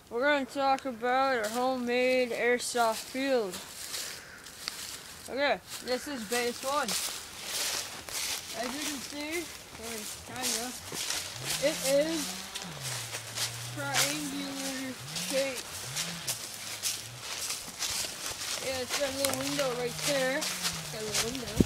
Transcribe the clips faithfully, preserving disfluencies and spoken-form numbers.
we're going to talk about our homemade airsoft field. Okay, this is base one. As you can see, or kinda, it is triangular shape. Yeah, it's got a little window right there. Got a little window.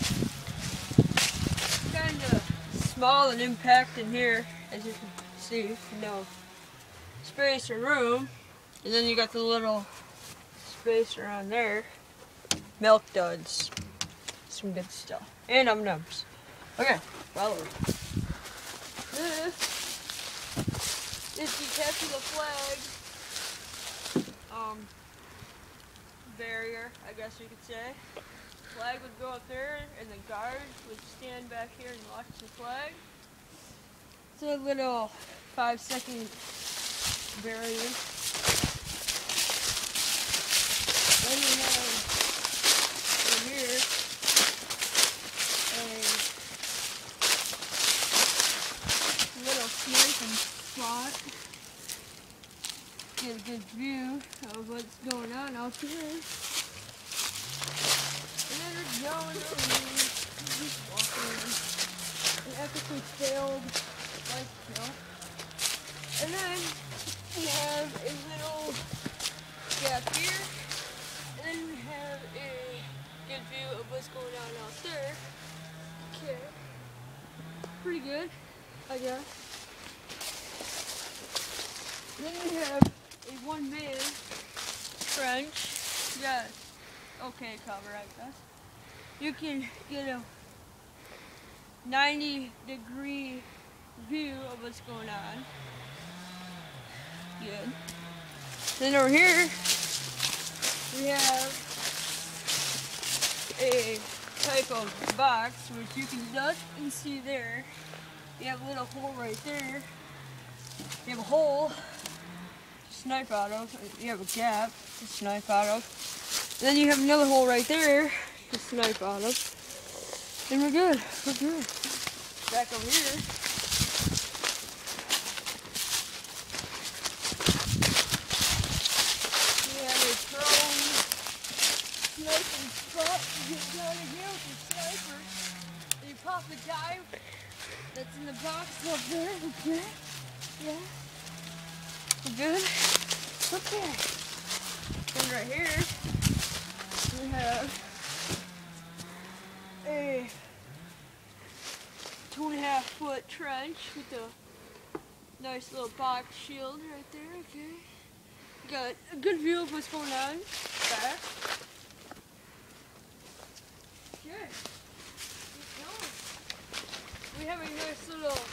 Kinda small and impact in here, as you can see. No space or room. And then you got the little space around there. Milk duds. Some good stuff. And num-nums. Okay, follow. This is the capture the flag um, barrier, I guess you could say. Flag would go up there, and the guard would stand back here and watch the flag. It's a little five second barrier. Then we have over here a little sniping spot. Get a good view of what's going on out here. And then we're going over, just walking an epically failed life kill. And then we have a little gap here. And then we have a good view of what's going on out there. Okay. Pretty good, I guess. Then we have a one-man trench. Yeah, okay cover, I guess. You can get a ninety degree view of what's going on. Good. Then over here, we have a type of box, which you can look and see there. You have a little hole right there. You have a hole to snipe out of. You have a gap to snipe out of. Then you have another hole right there to snipe out of. And we're good. We're good. Back over here. We have a prone sniping spot. You get down in here with your sniper. And you pop the guy that's in the box up there. Okay. Yeah. We're good. Okay. Then right here, we have a two and a half foot trench with a nice little box shield right there. Okay. We got a good view of what's going on back. Okay. Keep going. We have a nice little